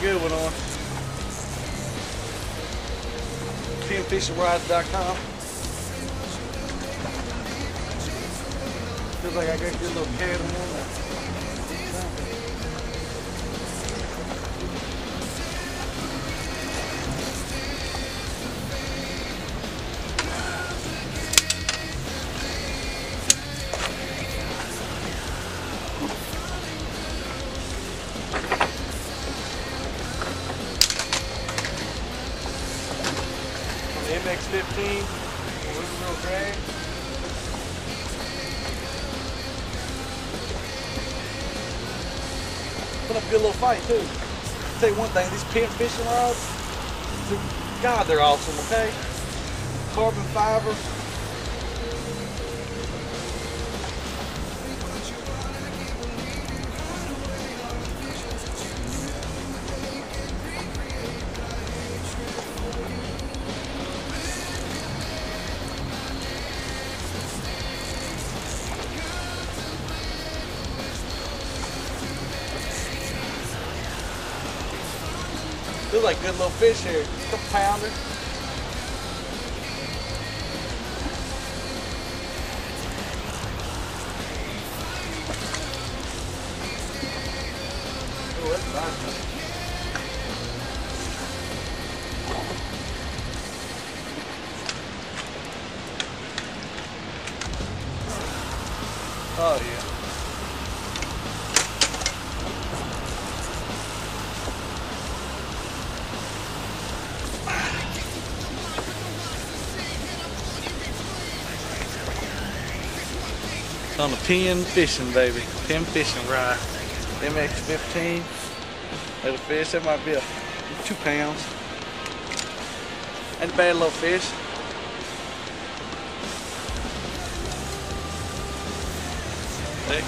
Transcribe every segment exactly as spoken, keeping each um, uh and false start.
good one on. pin fishing rods dot com. Feels like I got a good little cabin on there. M X fifteen, real drag. Put up a good little fight too. I'll tell you one thing, these pin fishing rods, God, they're awesome, okay? Carbon fiber. Look like good little fish here. Couple pounder. Oh, that's nice. Oh yeah. On the pin fishing, baby. Pin fishing rod. M X fifteen. Little fish. That might be a two pounds. Ain't a bad little fish. See?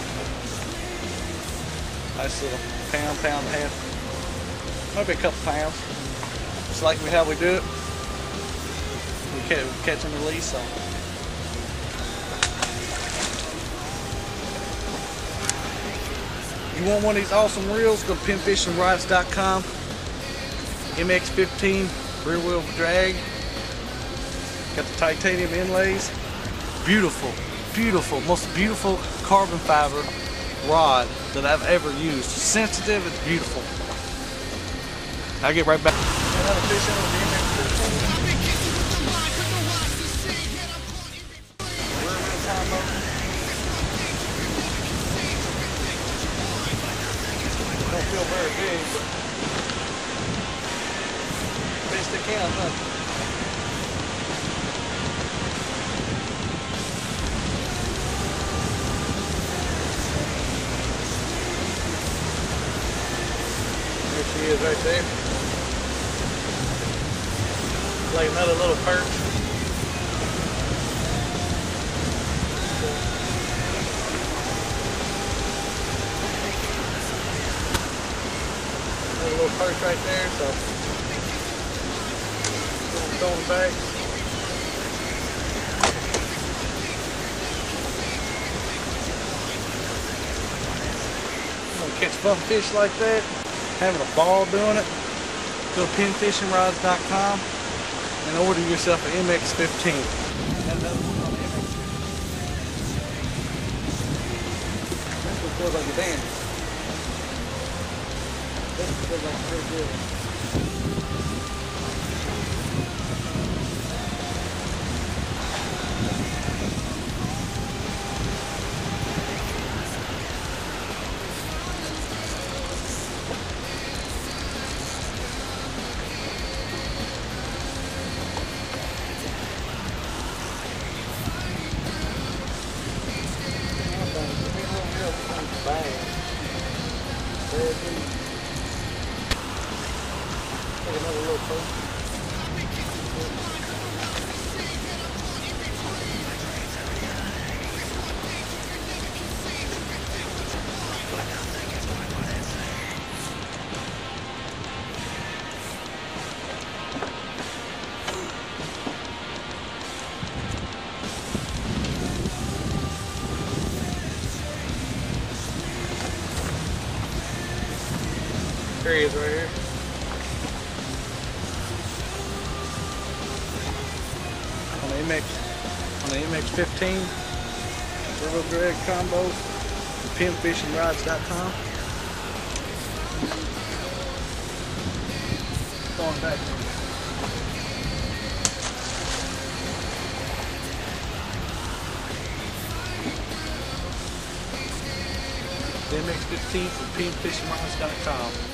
Nice little pound, pound and a half. Maybe a couple pounds. Just like we how we do it. We catch and release on. You want one of these awesome reels, go to pin fishing rods dot com. M X fifteen rear wheel drag. Got the titanium inlays. Beautiful, beautiful, most beautiful carbon fiber rod that I've ever used. Sensitive, it's beautiful. I'll get right back. Another fish in with the M X fifteen. Rear wheel combo. Don't feel very big, but best they can, huh? There she is right there. Like another little perch. A little perch right there, so throw them back. I'm gonna catch fun fish like that, having a ball doing it. Go to pin fishing rods dot com and order yourself an M X fifteen. Another one on the M X fifteen. This one feels like a dandy. This feels like pretty good. Bang. There it is. Take another little poke. There he is right here. M X on the M X fifteen rear wheel drag combo. pin fishing rods dot com. Going back. The M X fifteen from pin fishing rods dot com.